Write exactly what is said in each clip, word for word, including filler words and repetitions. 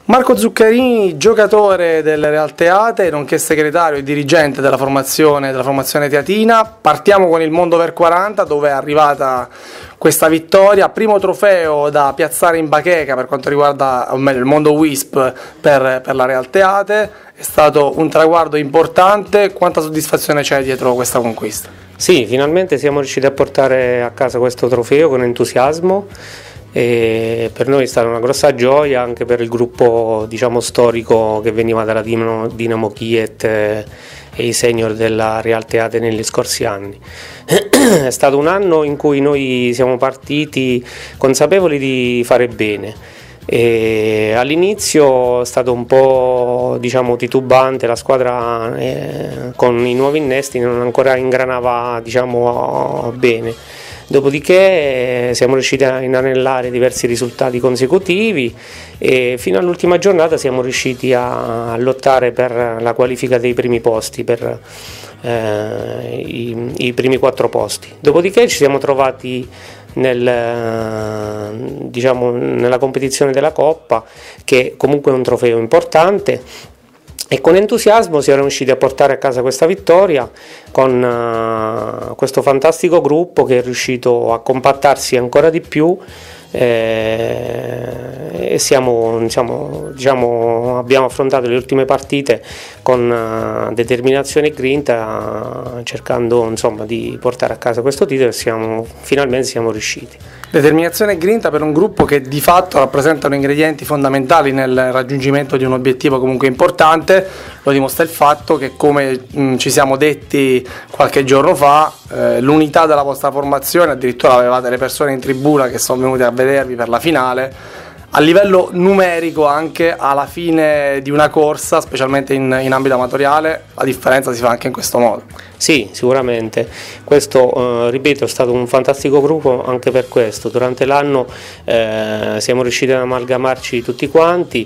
Marco Zuccarini, giocatore del Real Teate, nonché segretario e dirigente della formazione, della formazione teatina. Partiamo con il Mondo Over quaranta, dove è arrivata questa vittoria, primo trofeo da piazzare in bacheca per quanto riguarda, o meglio, il Mondo Wisp per, per la Real Teate. È stato un traguardo importante. Quanta soddisfazione c'è dietro questa conquista? Sì, finalmente siamo riusciti a portare a casa questo trofeo con entusiasmo. E per noi è stata una grossa gioia, anche per il gruppo, diciamo, storico che veniva dalla Dinamo, Dinamo Kiev e i senior della Real Teate negli scorsi anni. È stato un anno in cui noi siamo partiti consapevoli di fare bene. E all'inizio è stato un po', diciamo, titubante, la squadra eh, con i nuovi innesti non ancora ingranava, diciamo, bene. Dopodiché eh, siamo riusciti a inanellare diversi risultati consecutivi e fino all'ultima giornata siamo riusciti a, a lottare per la qualifica dei primi posti, per eh, i, i primi quattro posti. Dopodiché ci siamo trovati nel, diciamo, nella competizione della Coppa, che comunque è un trofeo importante. E con entusiasmo siamo riusciti a portare a casa questa vittoria con uh, questo fantastico gruppo che è riuscito a compattarsi ancora di più eh, e siamo, diciamo, diciamo, abbiamo affrontato le ultime partite con uh, determinazione e grinta, cercando, insomma, di portare a casa questo titolo, e siamo, finalmente siamo riusciti. Determinazione e grinta per un gruppo che di fatto rappresentano ingredienti fondamentali nel raggiungimento di un obiettivo comunque importante. Lo dimostra il fatto che, come mh, ci siamo detti qualche giorno fa, eh, l'unità della vostra formazione, addirittura avevate le persone in tribuna che sono venute a vedervi per la finale. A livello numerico, anche alla fine di una corsa, specialmente in, in ambito amatoriale, la differenza si fa anche in questo modo. Sì, sicuramente. Questo, eh, ripeto, è stato un fantastico gruppo anche per questo. Durante l'anno eh, siamo riusciti ad amalgamarci tutti quanti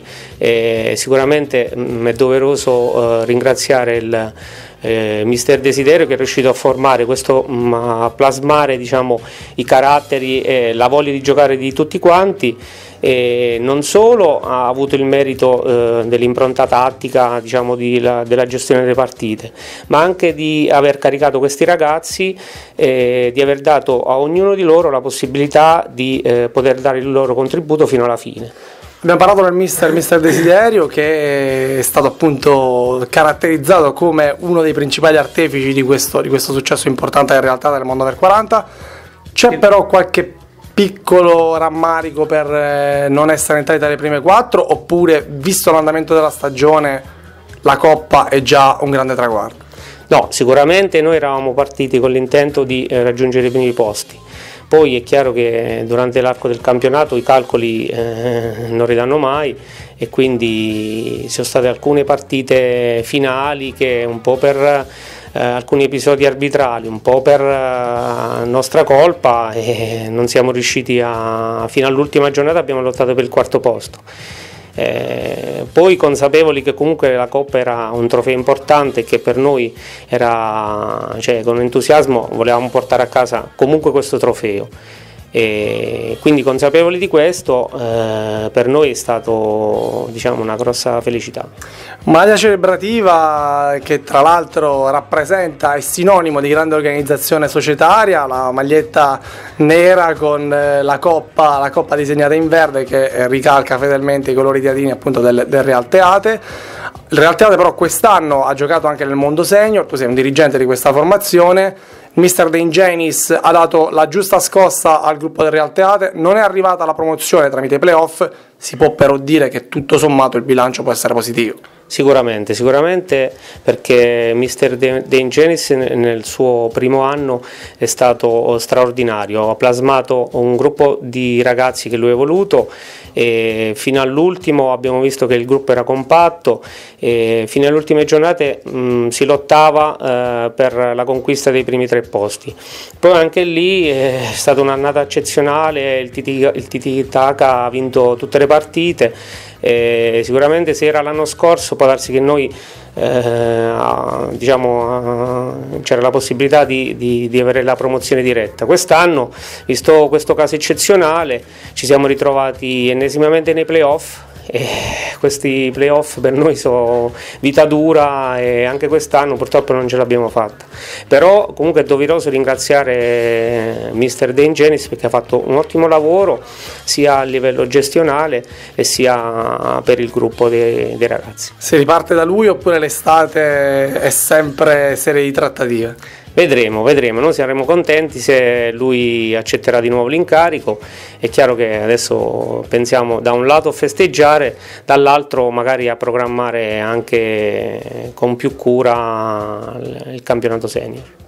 e sicuramente mh, è doveroso eh, ringraziare il eh, mister Desiderio, che è riuscito a formare questo, mh, a plasmare, diciamo, i caratteri e la voglia di giocare di tutti quanti. E non solo ha avuto il merito eh, dell'impronta tattica, diciamo, di, la, della gestione delle partite, ma anche di aver caricato questi ragazzi e di aver dato a ognuno di loro la possibilità di eh, poter dare il loro contributo fino alla fine. Abbiamo parlato del mister, mister Desiderio, che è stato appunto caratterizzato come uno dei principali artefici di questo, di questo successo importante in realtà del Mondo Over quaranta. C'è però qualche piccolo rammarico per eh, non essere entrati tra le prime quattro, oppure, visto l'andamento della stagione, la Coppa è già un grande traguardo? No, sicuramente noi eravamo partiti con l'intento di eh, raggiungere i primi posti. Poi è chiaro che durante l'arco del campionato i calcoli eh, non ridanno mai, e quindi ci sono state alcune partite finali che, un po' per Eh, alcuni episodi arbitrali, un po' per eh, nostra colpa, e non siamo riusciti a, fino all'ultima giornata abbiamo lottato per il quarto posto. Eh, poi consapevoli che comunque la Coppa era un trofeo importante, che per noi era, cioè, con entusiasmo volevamo portare a casa comunque questo trofeo. E quindi, consapevoli di questo, eh, per noi è stato, diciamo, una grossa felicità. Maglia celebrativa che tra l'altro rappresenta, è sinonimo di grande organizzazione societaria, la maglietta nera con la coppa, la coppa disegnata in verde, che ricalca fedelmente i colori teatini, appunto, del, del Real Teate. Il Real Teate però quest'anno ha giocato anche nel mondo senior, tu sei un dirigente di questa formazione. mister De Ingenis ha dato la giusta scossa al gruppo del Real Teate, non è arrivata la promozione tramite i playoff, si può però dire che tutto sommato il bilancio può essere positivo. Sicuramente, sicuramente, perché mister De Ingenis nel suo primo anno è stato straordinario, ha plasmato un gruppo di ragazzi che lui ha voluto, e fino all'ultimo abbiamo visto che il gruppo era compatto, e fino alle ultime giornate mh, si lottava eh, per la conquista dei primi tre posti. Poi anche lì è stata un'annata eccezionale, il Tiki-Taka ha vinto tutte le partite. E sicuramente se era l'anno scorso può darsi che noi eh, diciamo, c'era la possibilità di, di, di avere la promozione diretta. Quest'anno, visto questo caso eccezionale, ci siamo ritrovati ennesimamente nei playoff e questi playoff per noi sono vita dura e anche quest'anno purtroppo non ce l'abbiamo fatta, però comunque è doveroso ringraziare mister De Ingenis perché ha fatto un ottimo lavoro sia a livello gestionale e sia per il gruppo dei, dei ragazzi. Si riparte da lui oppure l'estate è sempre serie di trattative? Vedremo, vedremo, noi saremo contenti se lui accetterà di nuovo l'incarico. È chiaro che adesso pensiamo da un lato a festeggiare, dall'altro magari a programmare anche con più cura il campionato senior.